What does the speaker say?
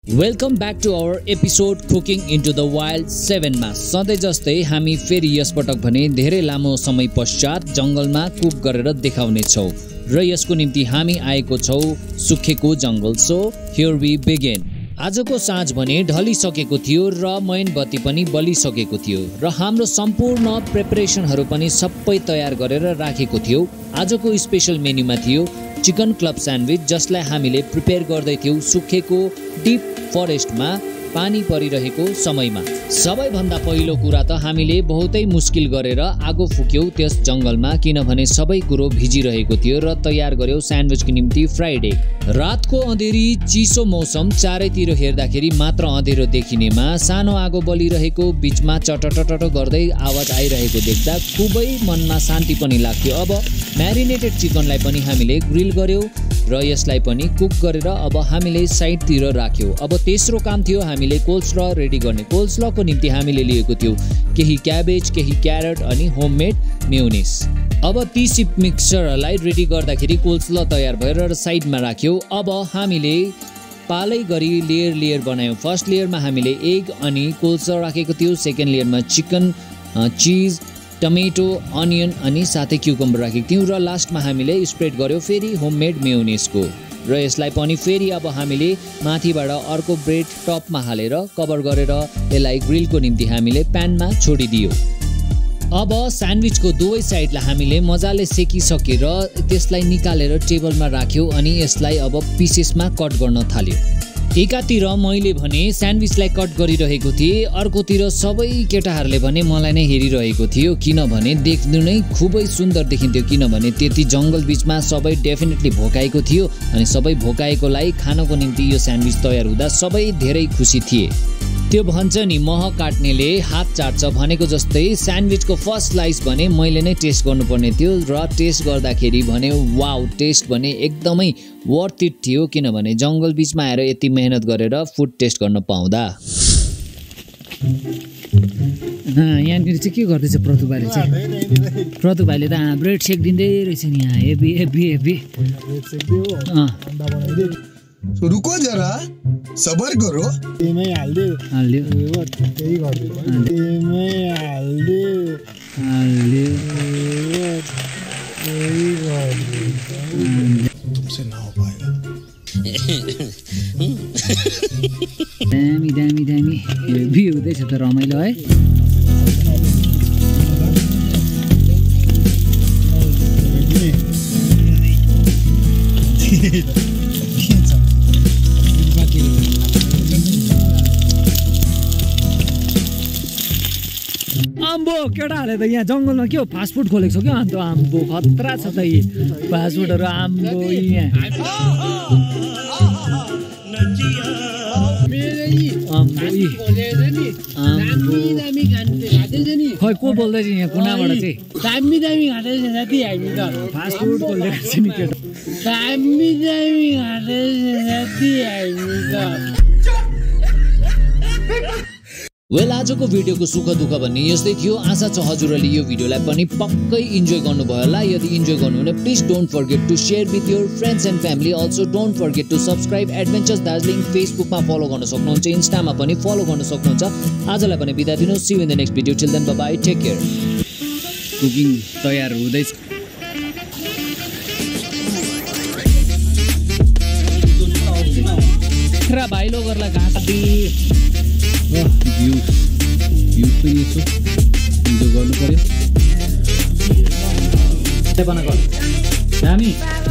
Welcome back to our episode cooking into the wild 7 मा सधैँ जस्तै हामी फेरि यसपटक भने धेरै लामो समय पश्चात जंगलमा कुक गरेर देखाउने छौं र यसको निम्ति हामी आएको छौं सुकेको जंगल। So here we begin. आजको साँझ भने ढलिसकेको थियो र मैनबत्ती पनि बलिसकेको थियो र हाम्रो सम्पूर्ण प्रिपरेसनहरू पनि सबै तयार गरेर राखेको थियो। आजको स्पेशल मेन्युमा थियो चिकन क्लब स्यान्डविच, जसलाई हामीले प्रिपेयर गर्दै थियौं सुकेको डीप फरेस्टमा पानी परिरहेको समयमा। सबैभन्दा पहिलो कुरा त हामीले बहुतै मुस्किल गरेर आगो फुक्यौं त्यस जंगलमा, किनभने सबै कुरो भिजिरहेको थियो र तयार गर्यौं स्यान्डविचको निम्ति फ्राइड एग। रातको अँधेरी चिसो मौसम, चारैतिर हेर्दाखेरि मात्र अँधेरो देखिनेमा सानो आगो बलिरहेको बीचमा चटटटट गर्दै आवाज आइरहेको देख्दा खुबै मनमा शान्ति पनि लाग्थ्यो। अब म्यारिनेटेड चिकनलाई पनि हामीले ग्रिल गर्यौं र यसलाई पनि कुक गरेर अब हामीले साइडतिर राख्यौं। अब तेस्रो काम थियो हामीले कोल्स्ल रेडी गर्ने। कोल्स्लको निम्ति हामीले लिएको थियो केही क्याबेज, केही क्यारट अनि होममेड मेयोनिज। अब ती सिप मिक्सचरलाई रेडी गर्दाखेरि कोल्स्ल तयार भएर साइडमा राख्यौं। अब हामीले पालै गरी लेयर बनायौं। फर्स्ट लेयरमा हामीले एग अनि कोल्स्ल राखेको थियो, सेकेन्ड लेयरमा चिकन, चीज, टमेटो, अनियन अनि साथै क्युकम्बर राखेको थियौं र लास्टमा हामीले स्प्रेड गर्यौं फेरि होममेड मेयोनिजको र यसलाई पनि फेरि अब हामीले माथिबाट अर्को ब्रेड टपमा हालेर कभर गरेर यसलाई ग्रिलको निम्ति हामीले प्यानमा छोडिदियो। अब स्यान्डविचको दुवै साइडलाई हामीले मजाले सेकिसकेर त्यसलाई निकालेर टेबलमा राख्यौं अनि यसलाई अब पिसेसमा कट गर्न थाल्यौं। एकातिर मैले भने स्यान्डविचलाई कट गरिरहेको थिएँ, अर्कोतिर सबै केटाहरूले भने मलाई नै हेरिरहेको थियो, किनभने देख्नु नै खुबै सुन्दर देखिन्थ्यो। किनभने त्यति जंगल बीचमा सबै डेफिनेटली भोकाएको थियो अनि सबै भोकाएकोलाई खानको निम्ति यो स्यान्डविच तयार हुँदा सबै धेरै खुसी थिए। त्यो भन्छ नि मह काट्नेले हात चाट्छ भनेको जस्तै स्यान्डविचको फर्स्ट स्लाइस भने मैले नै टेस्ट गर्नुपर्ने थियो र टेस्ट गर्दाखेरि भने वाउ, टेस्ट भने एकदमै वर्थ इट थियो, किनभने जंगल बीचमा आएर यति मेहनत गरेर फुड टेस्ट गर्न पाउँदा। यहाँनिर चाहिँ के गर्दैछ प्रतु भाइले चाहिँ? प्रतु भाइले त ब्रेड सेक दिँदै रहेछ नि यहाँ। हेभी हेभी हेभी रुको जरा, सबर करो। तेमै हाल्दियो त्यही गर्दै तेमै हाल्दियो त्यही गर्दै तुमसे ना हो पाएगा। दामी दामी दामी हेभी हुँदैछ त रमाइलो है। आम्बो केटाहरूले त यहाँ जंगलमा के हो फास्ट फुड खोलेको छ क्या? अन्त आम्बो खतरा छ त यी फास्ट फुडहरू। आम्बो यहाँ खै को बोल्दैछ यहाँ कुनाबाट चाहिँ? दामी दामी घाँटेछ साथी हामी त फास्ट फुड खोलेको छ नि केटा। दामी दामी घाँटेछ साथी हामी त। वेल, आजको भिडियोको सुख दुःख भन्ने यस्तै थियो। आशा छ हजुरहरूले यो भिडियोलाई पनि पक्कै इन्जोय गर्नुभयो होला। यदि इन्जोय गर्नु भने please don't forget to share with your friends and family. Also don't forget to subscribe adventures Darjeeling. फेसबुकमा फलो गर्न सक्नुहुन्छ, इन्स्टामा पनि फलो गर्न सक्नुहुन्छ। आजलाई पनि बिदा दिनु। See you in the next video. Till then bye bye, take care. Cooking तयार हुँदैछ। र भाइलो गर्ला घाँस भ्युज पनि यसो इन्जोय गर्नु पर्यो। दामी